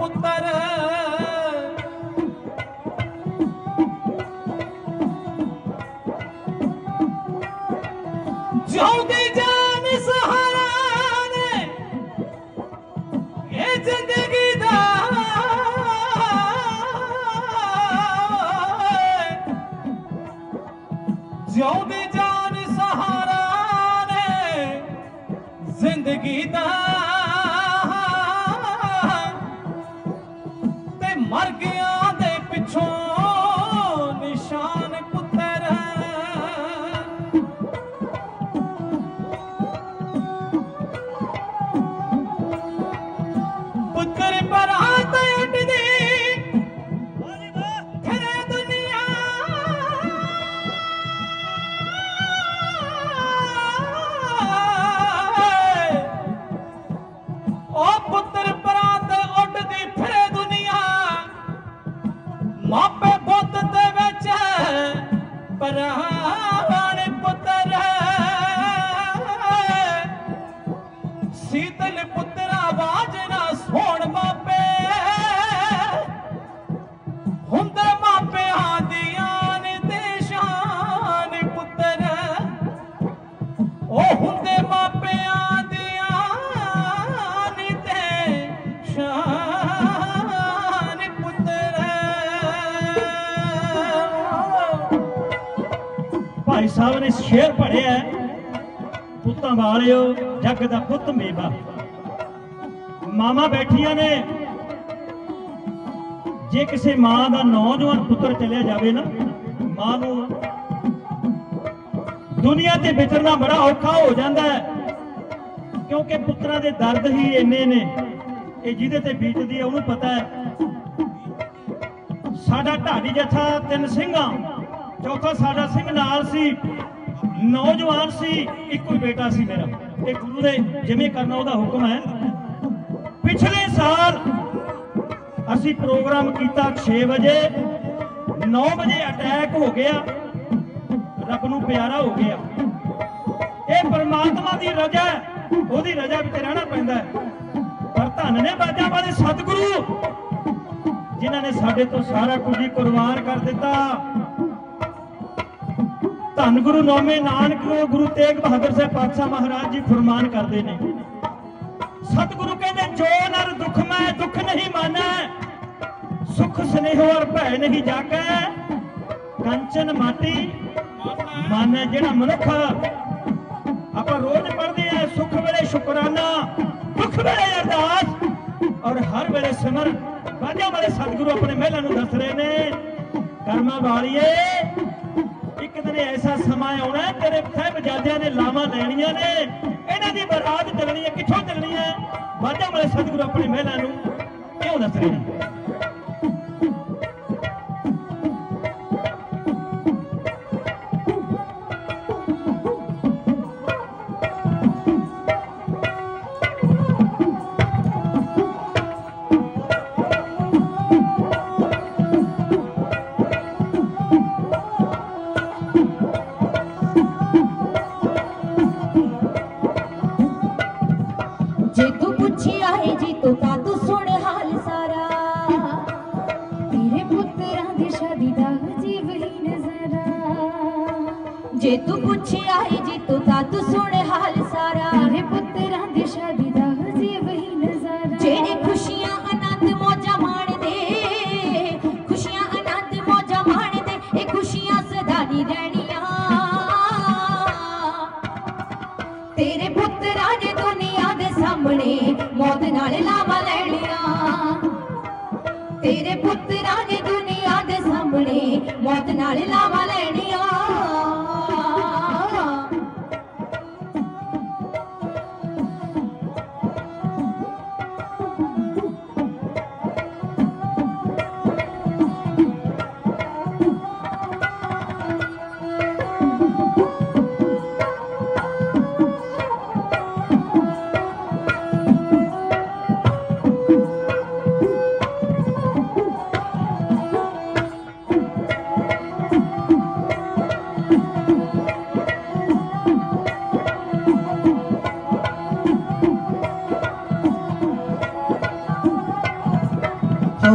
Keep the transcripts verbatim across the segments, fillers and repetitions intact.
पुत्र जिउंदी जान सहारा ने ये जिंदगी दा जिउंदी जान सहारा ने जिंदगी दा ते मर गया दे पिछों निशान पुत्र पुत्र पर हाथ उठदी फिरे दुनिया ओ पुत्र परात उठदी फिरे दुनिया मापे बुद्ध दे विच पराण पुत्र शीतल पुत्र आवाज ना सोण मापे हुंदे मापे आदियां ते शान पुत्र ओ हुंदे मापे आदियां ते शान पुत्र भाई साहब ने शेर पढ़िया पुत्तां वालिओ जग दा पुत मेवा मामा बैठिया ने जे किसी मां का नौजवान पुत्र चलिया जाए ना मां नूं दुनिया ते विचरना बड़ा औखा हो जाता है क्योंकि पुत्रां दे दर्द ही इन्ने ने ये जिहदे ते बीतदी है उन्होंने पता है। साडा ढाडी जत्था तीन सिंघां चौथा साडा सिंह नाल सी नौजवान सी एक ही बेटा सी मेरा ये गुरु दे जिवें करना उहदा हुक्म है। पिछले साल असी प्रोग्राम किया छे बजे नौ बजे अटैक हो गया रब नूं प्यारा हो गया ये परमात्मा की रजा है ओहदी रजा विच रहना पैंदा है। पर धन ने बाजा वाले सतगुरु जिन्हां ने साडे तो सारा कुछ ही कुर्बान कर दिता। धन गुरु नौवे नानक गुरु तेग बहादुर साहब पातशाह महाराज जी फरमान करते हैं सतगुरु कहते जो नर दुख में दुख नहीं माना सुख स्नेह और भय नहीं जाके कंचन माटी मन जिहड़ा मनुख आप रोज पढ़ते हैं सुख वेले शुकराना दुख वेले अरदास और हर वेले सिमर बाजा वाले सतगुरु अपने महिला नूं दस रहे ने कर्मा वालिए एक दिन ऐसा समा आना तेरे साहिबजादियां ने लावां लैणियां ने इन्हां दी बरात चलनी है कित्थों चलनी है बाजा वाले सतगुरु अपनी महिला नूं क्यों दस रहे हैं। जे तू पूछिया है जी तो ता तू सुन हाल सारा रे पुत्रा दी शादी दा जी वही नजारा जेड़े खुशियां आनंद मौजा माण दे खुशियां आनंद मौजा माण दे ए खुशियां सदा दी रहनियां तेरे पुत्रा ने दुनिया दे सामने मौत नाल लावा लैणियां तेरे पुत्रा ने दुनिया दे सामने मौत नाल लावा लैणियां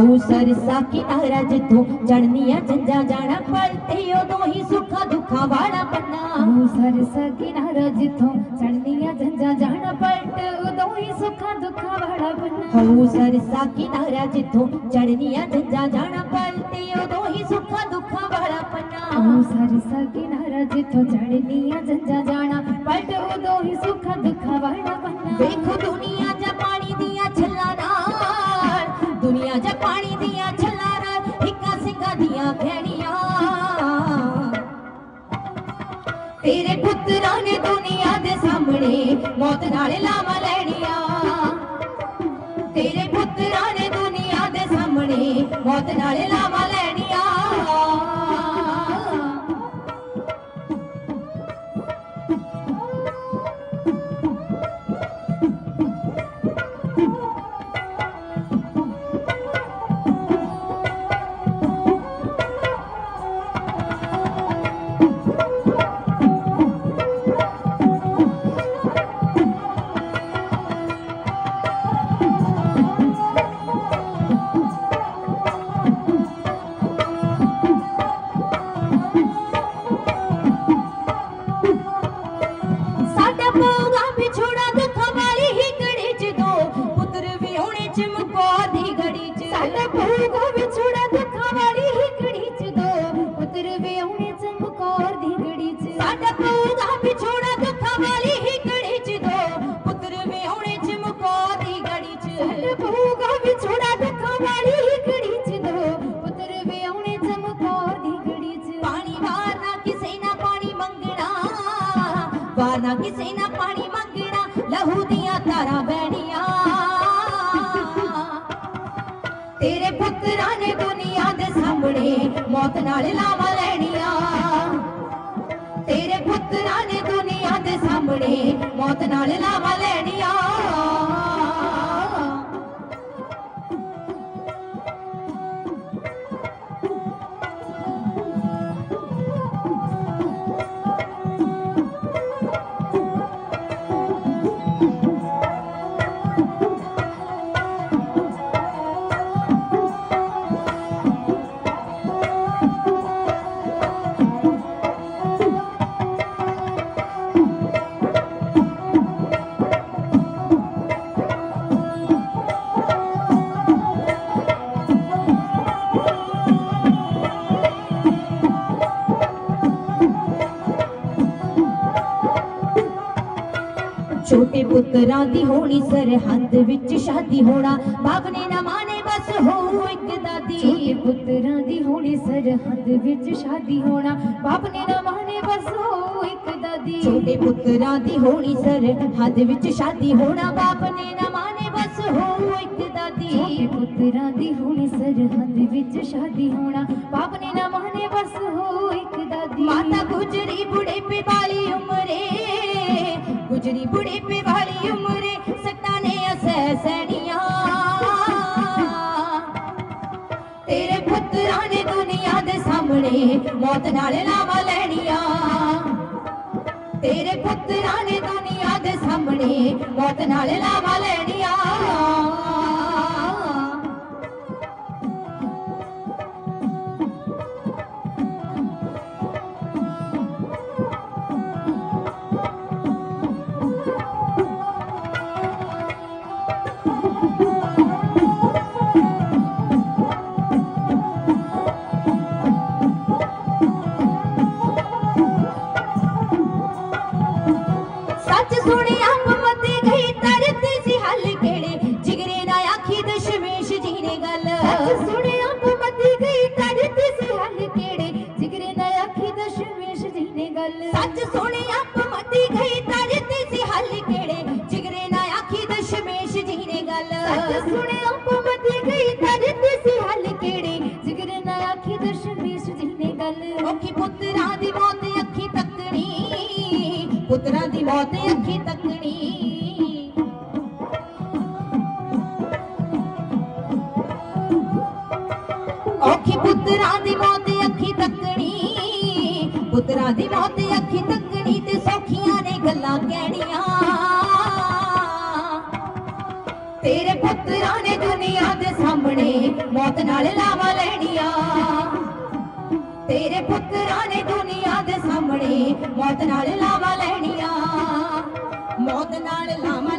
हाऊ सरसा किनारा जिथों चढ़निया जंजा जाना पलते उदों ही सुखा दुखा वाला बनना। हाऊ सरसा किनारा जिथों चढ़निया जंजा जाना पलते उदों ही सुखा दुखा वाला बनना। हाऊ सरसा किनारा जिथों चढ़निया जंजा जाना पलते उदों ही सुखा दुखा वाला बनना। हाऊ सरसा किनारा जिथों चढ़निया जंजा जाना पलते उदों ही सुखा दुखा वाला बनना। देखो दुनिया जा पानी दिया छल्ला नाल, दुनिया जा पानी दिया छल्ला नाल हिक्का सिंगा दिया भैणियां। तेरे पुत्रा ने दुनिया दे सामने मौत नाल लावा लैणियां। तेरे पुत्रा ने दुनिया दे सामने मौत नाल लावा लैणियां। वारना किसे ना पानी मंगना लहू दिया तारा बहनिया। तेरे पुत्रा ने दुनिया दे सामने मौत नाल लावा लैणियां। तेरे पुत्रा ने दुनिया दे सामने मौत नाल लावा लैणियां। छोटे पुत्रा दी होनी सरहद विच शादी होना बाप ने ना माने बस हो एक दादी। छोटे पुत्रा दी होनी सरहद विच शादी होना बाप ने ना माने बस हो एक दादी। छोटे पुत्रा दी होनी सरहद विच शादी होना बाप ने ना माने बस हो एक दादी। छोटे पुत्रा दी होनी सरहद विच शादी होना बाप ने ना माने बस हो एक दादी। माता गुजरी बुढ़ेपे वाली उम्रे, गुजरी बुढ़ेपे वाली उम्रे सत्ता ने असह सैनिया। तेरे पुत्रा ने दुनिया दे सामने मौत नाल लावा लैणियां। तेरे पुत्रा ने दुनिया दे सामने मौत नाल लावा लैणियां। सच सोने आप मती गई तरती सी हल केड़े जिगरे ना आखी दशमेश जी ने गल। सच सोने आप मती गई तरती सी हल केड़े जिगरे ना आखी दशमेश जी ने गल। औखी पुत्रा दी मौत अखी तकनी, पुत्रा दी मौत अखी तकनी। औखी पुत्रा दी मौत अखी तकनी, पुत्रा दी मौत अखी तकनी ते सौखियां ने गल्लां कहनियां। तेरे पुत्रा ने दुनिया दे सामने सामने मौत नाल लावा लैनिया तेरे पुत्तरां ने दुनिया दे सामने मौत नाल लावा लैनिया मौत नाल लावा